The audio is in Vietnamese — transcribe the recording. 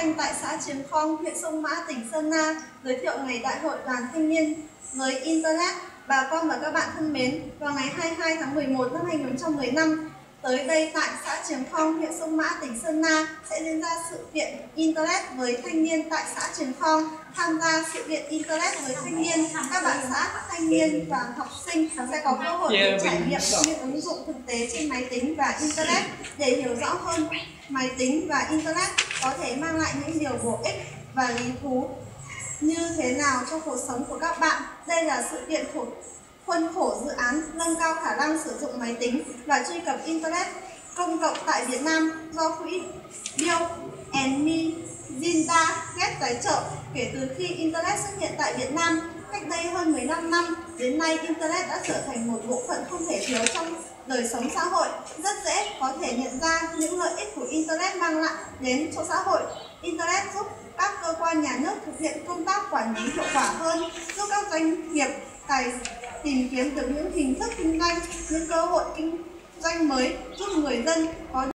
thanh tại xã Triềng Khong, huyện Sông Mã, tỉnh Sơn La giới thiệu ngày Đại hội Đoàn Thanh niên với Internet. Bà con và các bạn thân mến, vào ngày 22 tháng 11 năm 2015, tới đây tại xã Triềng Khong, huyện Sông Mã, tỉnh Sơn La sẽ diễn ra sự kiện Internet với thanh niên tại xã Triềng Khong. Tham gia sự kiện Internet với thanh niên, các bạn xã, thanh niên và học sinh sẽ có cơ hội được trải nghiệm những ứng dụng thực tế trên máy tính và Internet để hiểu rõ hơn máy tính và Internet có thể mang lại những điều bổ ích và lý thú như thế nào cho cuộc sống của các bạn. Đây là sự kiện thuộc khuôn khổ dự án nâng cao khả năng sử dụng máy tính và truy cập Internet công cộng tại Việt Nam do quỹ Bill and Melinda Gates tài trợ. Kể từ khi Internet xuất hiện tại Việt Nam cách đây hơn 15 năm, đến nay Internet đã trở thành một bộ phận không thể thiếu trong đời sống xã hội. Rất dễ có thể nhận ra những lợi ích của Internet mang lại đến cho xã hội. Internet giúp các cơ quan nhà nước thực hiện công tác quản lý hiệu quả hơn, giúp các doanh nghiệp tìm kiếm được những hình thức kinh doanh, những cơ hội kinh doanh mới, giúp người dân có